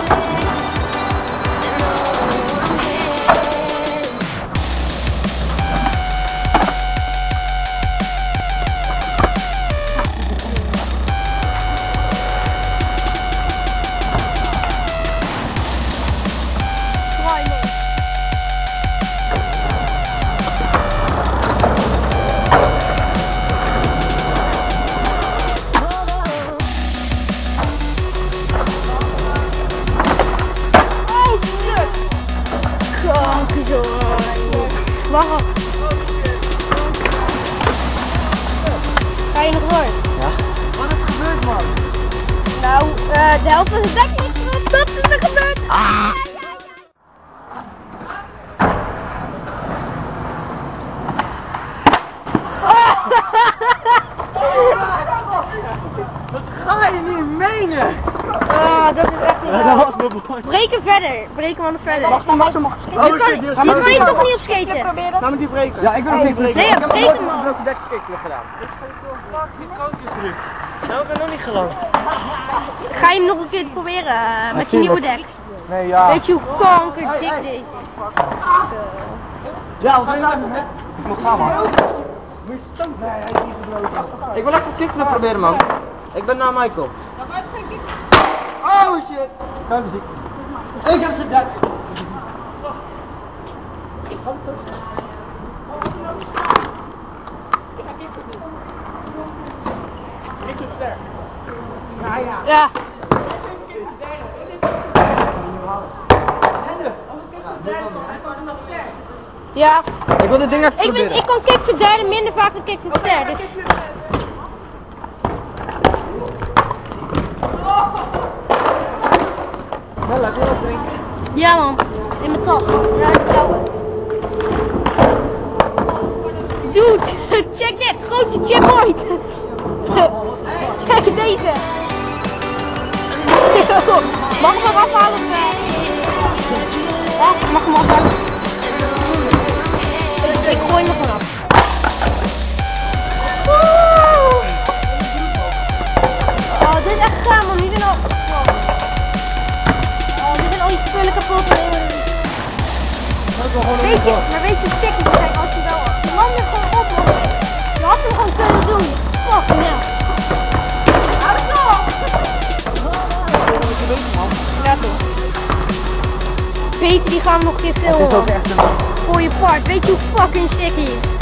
Wacht. Ga je nog door? Ja. Wat is er gebeurd, man? Nou, de helft van de dek is gebeurd. Dat is er gebeurd. Ah. Dat ga je niet menen! Dat is echt niet waar. Breek hem verder. Breek hem anders verder. Mag mag. Je kan toch niet op skaten? Laat me die breken. Ja, ik wil ook niet breken. Nee, breek hem man. Ik heb een dekkickflip gedaan. Dit is fuck die kookjesdruk. Nou, ik ben nog niet geland. Ga je hem nog een keer proberen met je nieuwe dek? Nee, ja. Weet je hoe kankerdik deze is? Ja, wat is dat? Ik moet gaan, man. Moet je stoten? Nee, hij is niet gebroken. Ik wil even een kickflip proberen, man. Ik ben naar Michael. Dat wordt geen kick. Oh shit! Ga muziek. Ik heb zijn dek. Ja. Ja. Ik wil dit ding even proberen. Ik kan kickflip derde minder vaak dan kickflip ster. Dus. Bella, wil je wat drinken? Ja man, in mijn tas. Ja, dat is jouw. Dude, check dit, grootste chip ooit. Kijk deze. Mag ik hem afhalen? Ja, mag hem afhalen. Ik gooi hem gewoon af. Oh, dit is echt gaaf man, niet in al. Oh, dit zijn al die spullen kapot. Weet je, maar weet je hoe sticky ze zijn als je wel af. Je man er gewoon op hoor. Je had hem gewoon kunnen doen. Fucking hell. Hou het op! Ja toch. Peter die gaan we nog een keer filmen. Voor je part. Weet je hoe fucking sick hij is?